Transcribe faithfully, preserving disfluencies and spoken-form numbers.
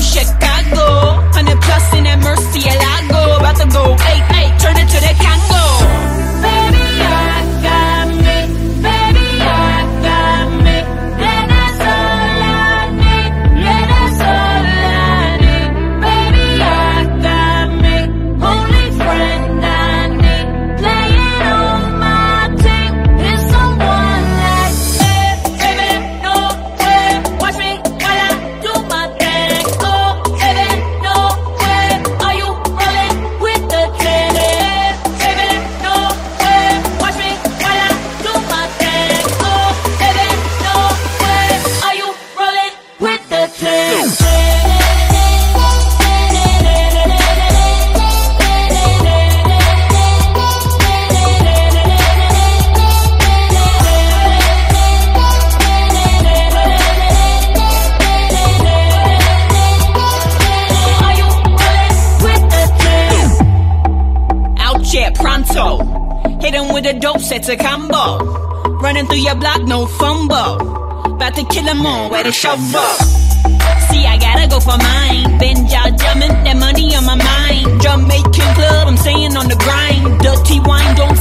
Chicago. Hundred plus in that Murcielago. About to go, hey, hey, turn it to the Congo. Baby, I got me. Baby, I got me. Yeah, that's all I need. Yeah, that's all I need. Baby, I got me. Only friend I need. Playing on my team is someone like me. Baby, no way. Watch me while I do my thing. Oh, baby, no way. Are you rolling with the ten? Baby, no way. Watch me while I do my thing. Oh, baby, no way. Are you rolling with the ten? Are you rolling with the ten? Out here pronto. Hit him with a dope, set a combo. Running through your block, no fumble. About to kill him all, where the shovel. See, I gotta go for mine. Been jaw jumping, that money on my mind. Jamaican club, I'm staying on the grind. Dirty wine, don't